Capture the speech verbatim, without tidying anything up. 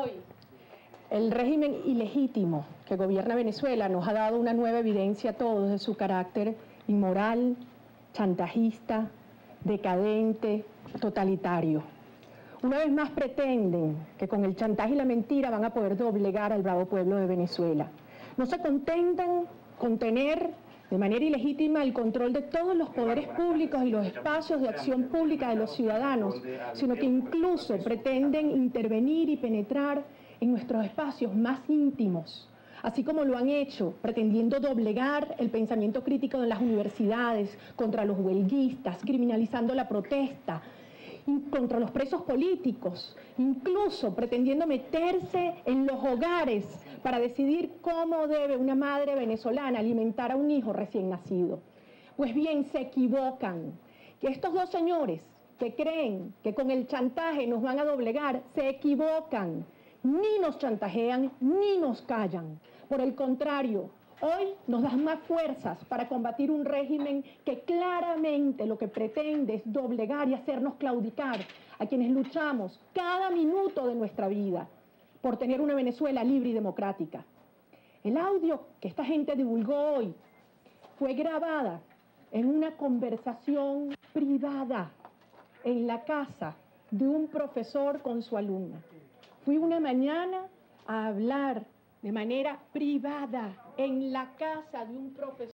hoy. El régimen ilegítimo que gobierna Venezuela nos ha dado una nueva evidencia a todos de su carácter inmoral, chantajista, decadente, totalitario. Una vez más pretenden que con el chantaje y la mentira van a poder doblegar al bravo pueblo de Venezuela. No se contentan con tener de manera ilegítima el control de todos los poderes públicos y los espacios de acción pública de los ciudadanos, sino que incluso pretenden intervenir y penetrar en nuestros espacios más íntimos, así como lo han hecho, pretendiendo doblegar el pensamiento crítico de las universidades, contra los huelguistas, criminalizando la protesta, contra los presos políticos, incluso pretendiendo meterse en los hogares para decidir cómo debe una madre venezolana alimentar a un hijo recién nacido. Pues bien, se equivocan, que estos dos señores que creen que con el chantaje nos van a doblegar, se equivocan. Ni nos chantajean, ni nos callan. Por el contrario, hoy nos dan más fuerzas para combatir un régimen que claramente lo que pretende es doblegar y hacernos claudicar a quienes luchamos cada minuto de nuestra vida por tener una Venezuela libre y democrática. El audio que esta gente divulgó hoy fue grabada en una conversación privada en la casa de un profesor con su alumna. Fui una mañana a hablar de manera privada en la casa de un profesor.